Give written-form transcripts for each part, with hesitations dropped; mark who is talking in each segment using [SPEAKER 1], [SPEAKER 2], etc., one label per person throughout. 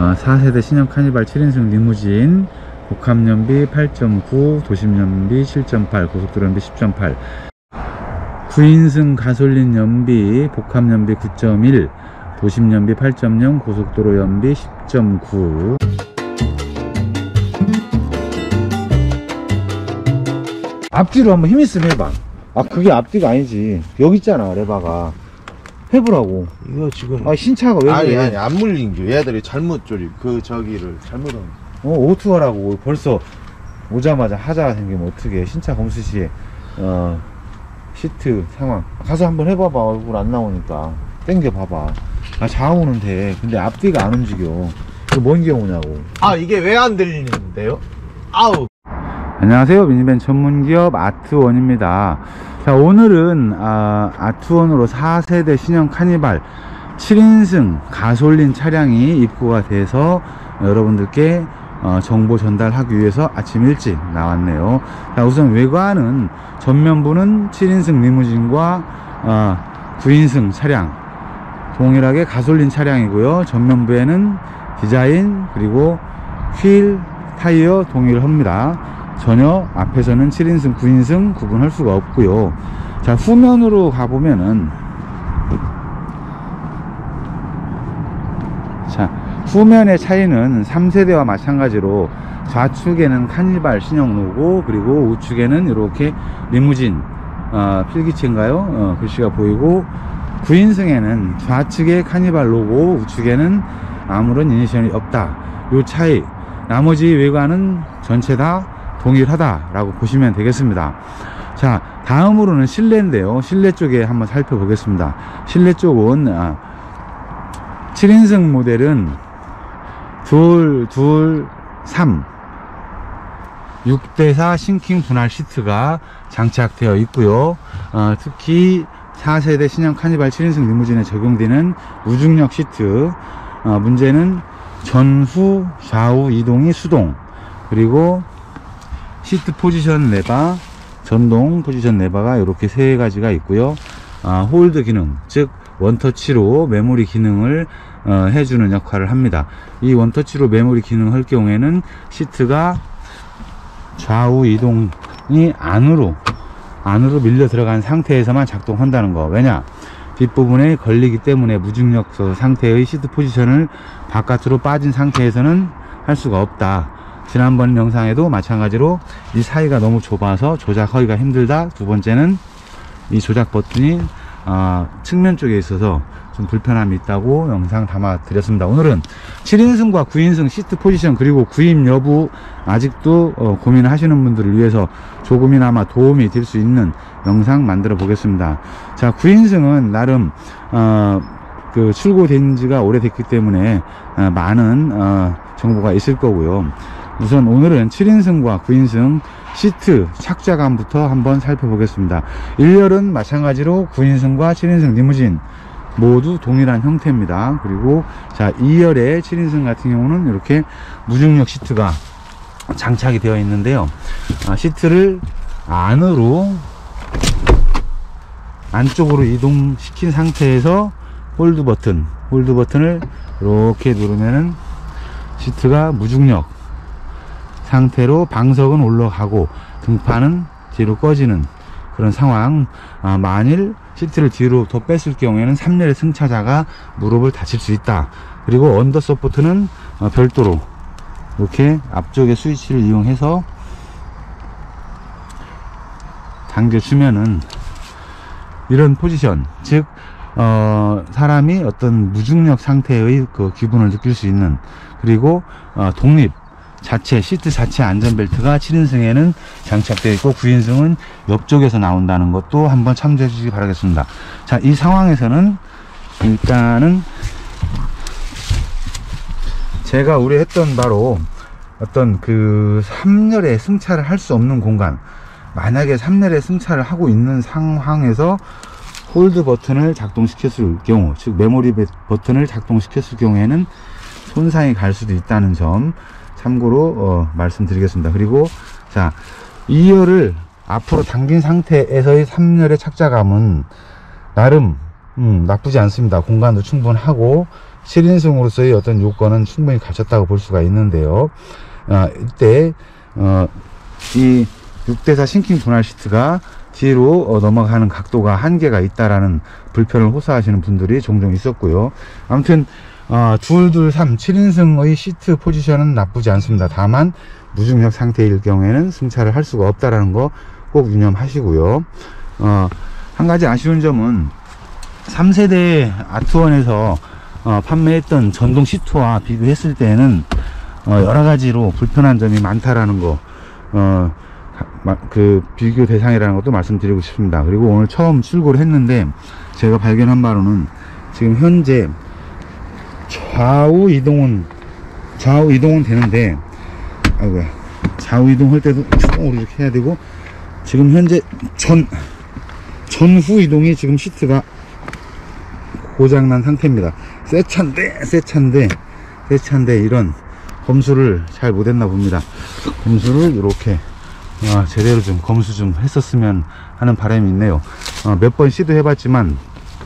[SPEAKER 1] 4세대 신형 카니발 7인승 리무진, 복합연비 8.9, 도심연비 7.8, 고속도로 연비 10.8, 9인승 가솔린 연비, 복합연비 9.1, 도심연비 8.0, 고속도로 연비 10.9. 앞뒤로 한번 힘 있으면 해봐. 그게 앞뒤가 아니지. 여기 있잖아, 레바가. 해보라고.
[SPEAKER 2] 이거 지금
[SPEAKER 1] 신차가 왜 그래?
[SPEAKER 2] 아니 안 물린 게 얘들이 잘못 조립 저기를 잘못한.
[SPEAKER 1] 오투하라고. 벌써 오자마자 하자가 생기면 어떻게? 신차 검수시에 시트 상황 가서 한번 해봐봐. 얼굴 안 나오니까 땡겨 봐봐. 좌우는 돼. 근데 앞뒤가 안 움직여. 이거 뭔 경우냐고.
[SPEAKER 2] 이게 왜 안 들리는데요? 아우.
[SPEAKER 1] 안녕하세요, 미니밴 전문기업 아트원입니다. 자, 오늘은 아트원으로 4세대 신형 카니발 7인승 가솔린 차량이 입고가 돼서 여러분들께 정보 전달하기 위해서 아침 일찍 나왔네요. 자, 우선 외관은 전면부는 7인승 리무진과 9인승 차량 동일하게 가솔린 차량이고요. 전면부에는 디자인 그리고 휠, 타이어 동일합니다. 전혀 앞에서는 7인승 9인승 구분할 수가 없고요. 자, 후면으로 가보면은, 자, 후면의 차이는 3세대와 마찬가지로 좌측에는 카니발 신형 로고, 그리고 우측에는 이렇게 리무진 필기체인가요? 글씨가 보이고, 9인승에는 좌측에 카니발 로고, 우측에는 아무런 이니셜이 없다. 요 차이. 나머지 외관은 전체 다 동일하다라고 보시면 되겠습니다. 자, 다음으로는 실내인데요. 실내 쪽에 한번 살펴보겠습니다. 실내 쪽은 7인승 모델은 3 6대4 싱킹 분할 시트가 장착되어 있고요. 특히 4세대 신형 카니발 7인승 리무진에 적용되는 무중력 시트, 문제는 전후 좌우 이동이 수동, 그리고 시트 포지션 레바, 전동 포지션 레바가 이렇게 세 가지가 있고요. 홀드 기능, 즉 원터치로 메모리 기능을 해주는 역할을 합니다. 이 원터치로 메모리 기능을 할 경우에는 시트가 좌우 이동이 안으로 밀려 들어간 상태에서만 작동한다는 거. 왜냐? 뒷부분에 걸리기 때문에 무중력 상태의 시트 포지션을 바깥으로 빠진 상태에서는 할 수가 없다. 지난번 영상에도 마찬가지로 이 사이가 너무 좁아서 조작하기가 힘들다. 두 번째는 이 조작 버튼이 측면 쪽에 있어서 좀 불편함이 있다고 영상 담아 드렸습니다. 오늘은 7인승과 9인승 시트 포지션 그리고 구입 여부 아직도 고민을 하시는 분들을 위해서 조금이나마 도움이 될 수 있는 영상 만들어 보겠습니다. 자, 9인승은 나름 출고된 지가 오래됐기 때문에 많은 정보가 있을 거고요. 우선 오늘은 7인승과 9인승 시트 착자감부터 한번 살펴보겠습니다. 1열은 마찬가지로 9인승과 7인승 리무진 모두 동일한 형태입니다. 그리고 자, 2열의 7인승 같은 경우는 이렇게 무중력 시트가 장착이 되어 있는데요. 시트를 안쪽으로 이동시킨 상태에서 홀드 버튼을 이렇게 누르면은 시트가 무중력 상태로 방석은 올라가고 등판은 뒤로 꺼지는 그런 상황. 만일 시트를 뒤로 더 뺐을 경우에는 3열의 승차자가 무릎을 다칠 수 있다. 그리고 언더 서포트는 별도로 이렇게 앞쪽의 스위치를 이용해서 당겨주면은 이런 포지션, 즉 사람이 어떤 무중력 상태의 그 기분을 느낄 수 있는, 그리고 독립 자체, 시트 자체 안전벨트가 7인승에는 장착되어 있고 9인승은 옆쪽에서 나온다는 것도 한번 참조해 주시기 바라겠습니다. 자, 이 상황에서는 일단은 제가 우려했던 바로 어떤 그 3열에 승차를 할 수 없는 공간, 만약에 3열에 승차를 하고 있는 상황에서 홀드 버튼을 작동시켰을 경우, 즉 메모리 버튼을 작동시켰을 경우에는 손상이 갈 수도 있다는 점 참고로 말씀드리겠습니다. 그리고 자, 2열을 앞으로 당긴 상태에서의 3열의 착자감은 나름 나쁘지 않습니다. 공간도 충분하고 7인승으로서의 어떤 요건은 충분히 갖췄다고 볼 수가 있는데요. 이때 이 6대4 싱킹 분할 시트가 뒤로 넘어가는 각도가 한계가 있다라는 불편을 호소하시는 분들이 종종 있었고요. 아무튼 223 7인승의 시트 포지션은 나쁘지 않습니다. 다만 무중력 상태일 경우에는 승차를 할 수가 없다라는 거 꼭 유념하시고요. 한 가지 아쉬운 점은 3세대 아트원에서 판매했던 전동 시트와 비교했을 때는 여러 가지로 불편한 점이 많다라는 거, 그 비교 대상이라는 것도 말씀드리고 싶습니다. 그리고 오늘 처음 출고를 했는데 제가 발견한 바로는 지금 현재 좌우 이동은 되는데, 아이고야, 좌우 이동할 때도 쪽으로 이렇게 해야 되고, 지금 현재 전후 이동이 지금 시트가 고장난 상태입니다. 새 차인데 이런 검수를 잘 못했나 봅니다. 검수를 이렇게 제대로 좀 검수 좀 했었으면 하는 바람이 있네요. 몇 번 시도해봤지만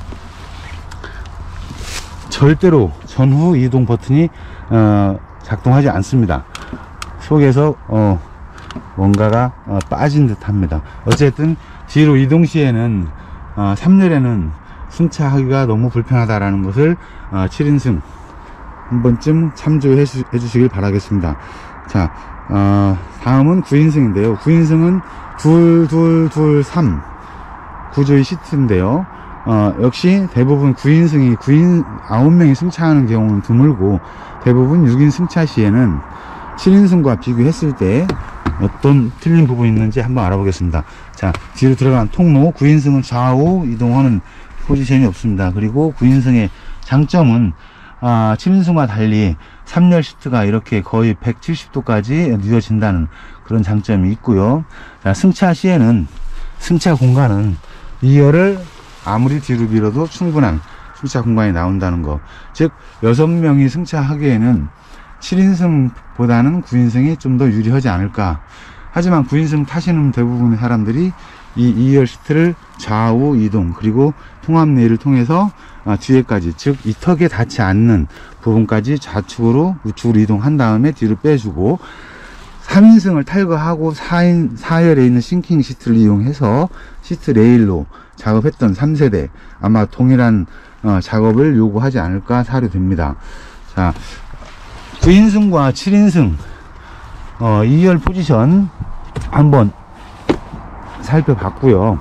[SPEAKER 1] 절대로 전후 이동 버튼이 작동하지 않습니다. 속에서 뭔가가 빠진 듯 합니다. 어쨌든 뒤로 이동 시에는 3열에는 승차하기가 너무 불편하다라는 것을 7인승 한 번쯤 참조해 주시길 바라겠습니다. 자, 다음은 9인승인데요. 9인승은 2-2-2-3 구조의 시트인데요. 역시 대부분 9인승이 9명이 승차하는 경우는 드물고, 대부분 6인 승차 시에는 7인승과 비교했을 때 어떤 틀린 부분이 있는지 한번 알아보겠습니다. 자, 뒤로 들어간 통로, 9인승은 좌우 이동하는 포지션이 없습니다. 그리고 9인승의 장점은 7인승과 달리 3열 시트가 이렇게 거의 170도까지 뉘어진다는 그런 장점이 있고요. 자, 승차 시에는 승차 공간은 2열을 아무리 뒤로 밀어도 충분한 승차 공간이 나온다는 거. 즉 6명이 승차하기에는 7인승보다는 9인승이 좀 더 유리하지 않을까. 하지만 9인승 타시는 대부분의 사람들이 이 2열 시트를 좌우 이동, 그리고 통합 레일을 통해서 뒤에까지, 즉 이 턱에 닿지 않는 부분까지 좌측으로 우측으로 이동한 다음에 뒤로 빼주고, 3인승을 탈거하고 4열에 있는 싱킹 시트를 이용해서 시트 레일로 작업했던 3세대, 아마 동일한 작업을 요구하지 않을까 사료됩니다. 자, 9인승과 7인승 2열 포지션 한번 살펴봤고요.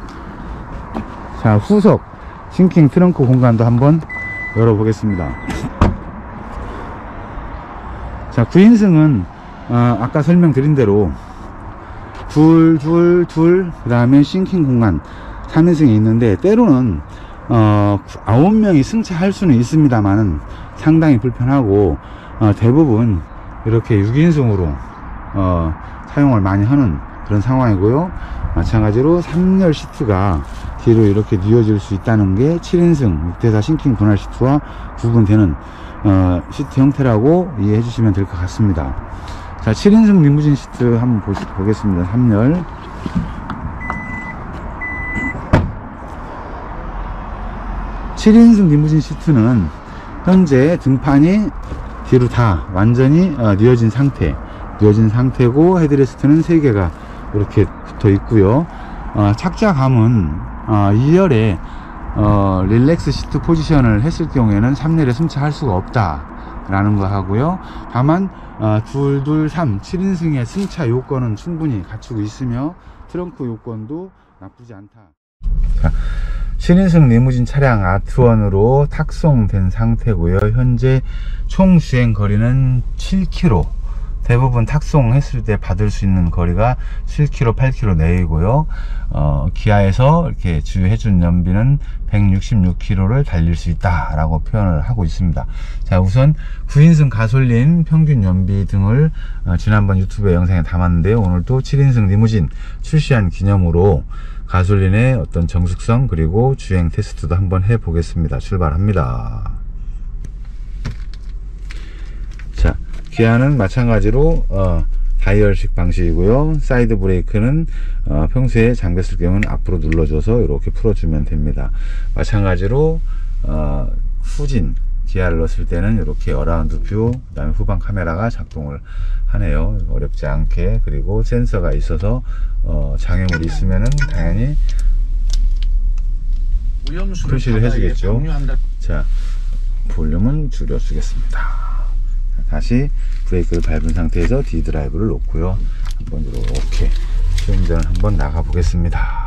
[SPEAKER 1] 자, 후석 싱킹 트렁크 공간도 한번 열어보겠습니다. 자, 9인승은 아까 설명드린 대로 둘, 그 다음에 싱킹 공간 3인승이 있는데, 때로는 9명이 승차할 수는 있습니다만은 상당히 불편하고, 대부분 이렇게 6인승으로 사용을 많이 하는 그런 상황이고요. 마찬가지로 3열 시트가 뒤로 이렇게 뉘어질 수 있다는 게 7인승 6대4 싱킹 분할 시트와 구분되는 시트 형태라고 이해해 주시면 될 것 같습니다. 자, 7인승 리무진 시트 한번 보겠습니다. 3열. (7인승) 리무진 시트는 현재 등판이 뒤로 다 완전히 뉘어진 상태고, 헤드레스트는 3개가 이렇게 붙어 있고요. 착자감은 2열에 릴렉스 시트 포지션을 했을 경우에는 3열에 승차할 수가 없다 라는 거 하고요. 다만 2-2-3 7인승의 승차 요건은 충분히 갖추고 있으며 트렁크 요건도 나쁘지 않다. 자, 7인승 리무진 차량 아트원으로 탁송된 상태고요. 현재 총 주행 거리는 7km, 대부분 탁송했을 때 받을 수 있는 거리가 7km, 8km 내이고요. 기아에서 이렇게 주해준 연비는 166km를 달릴 수 있다라고 표현을 하고 있습니다. 자, 우선 9인승 가솔린 평균 연비 등을 지난번 유튜브 영상에 담았는데요. 오늘 또 7인승 리무진 출시한 기념으로 가솔린의 어떤 정숙성 그리고 주행 테스트도 한번 해 보겠습니다. 출발합니다. 자, 기아는 마찬가지로 다이얼식 방식이고요. 사이드 브레이크는 평소에 잠겼을 경우는 앞으로 눌러줘서 이렇게 풀어주면 됩니다. 마찬가지로 후진 기아를 넣었을 때는 이렇게 어라운드 뷰, 그 다음에 후방 카메라가 작동을 하네요. 어렵지 않게. 그리고 센서가 있어서 장애물이 있으면은 당연히 표시를 해주겠죠. 자, 볼륨은 줄여주겠습니다. 다시 브레이크를 밟은 상태에서 D 드라이브를 놓고요. 한번 이렇게 시운전을 한번 나가 보겠습니다.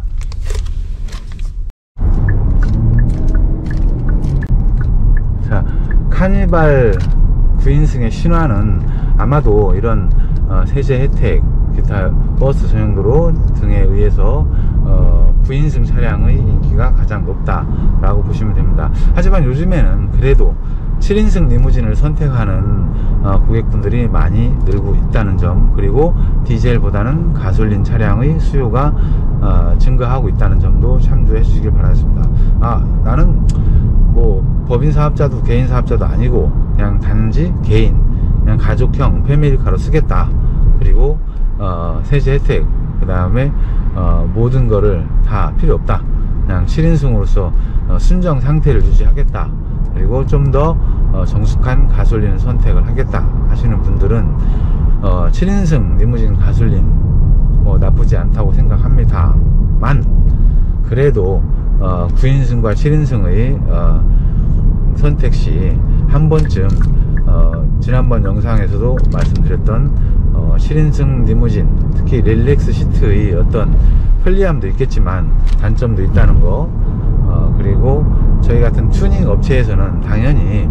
[SPEAKER 1] 자, 카니발 9인승의 신화는 아마도 이런 세제 혜택, 기타 버스 전용도로 등에 의해서 9인승 차량의 인기가 가장 높다라고 보시면 됩니다. 하지만 요즘에는 그래도 7인승 리무진을 선택하는 고객분들이 많이 늘고 있다는 점, 그리고 디젤보다는 가솔린 차량의 수요가 증가하고 있다는 점도 참조해 주시길 바라겠습니다. 나는 뭐 법인 사업자도 개인 사업자도 아니고 그냥 단지 개인, 그냥 가족형 패밀리카로 쓰겠다. 그리고 세제 혜택, 그 다음에 모든 거를 다 필요 없다. 그냥 7인승으로서 순정 상태를 유지하겠다. 그리고 좀 더 정숙한 가솔린을 선택을 하겠다 하시는 분들은 7인승 리무진 가솔린 나쁘지 않다고 생각합니다만, 그래도 9인승과 7인승의 선택 시 한 번쯤 지난번 영상에서도 말씀드렸던 7인승 리무진, 특히 릴렉스 시트의 어떤 편리함도 있겠지만 단점도 있다는 거, 그리고 저희 같은 튜닝 업체에서는 당연히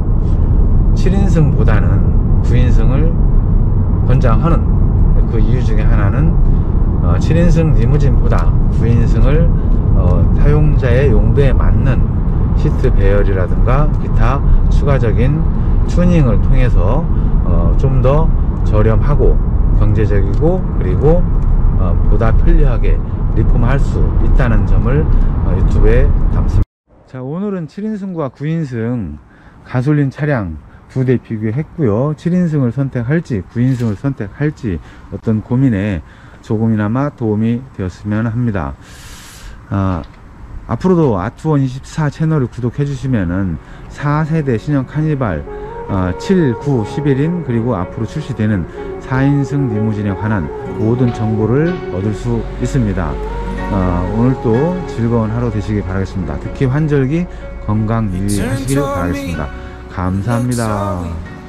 [SPEAKER 1] 7인승보다는 9인승을 권장하는 그 이유 중에 하나는 7인승 리무진보다 9인승을 사용자의 용도에 맞는 시트 배열이라든가 기타 추가적인 튜닝을 통해서 좀 더 저렴하고 경제적이고, 그리고 보다 편리하게 리폼할 수 있다는 점을 유튜브에 담습니다. 자, 오늘은 7인승과 9인승 가솔린 차량 두 대 비교했고요. 7인승을 선택할지 9인승을 선택할지 어떤 고민에 조금이나마 도움이 되었으면 합니다. 앞으로도 아트원24 채널을 구독해 주시면은 4세대 신형 카니발 7, 9, 11인 그리고 앞으로 출시되는 4인승 리무진에 관한 모든 정보를 얻을 수 있습니다. 오늘도 즐거운 하루 되시길 바라겠습니다. 특히 환절기 건강 유의하시길 바라겠습니다. 감사합니다.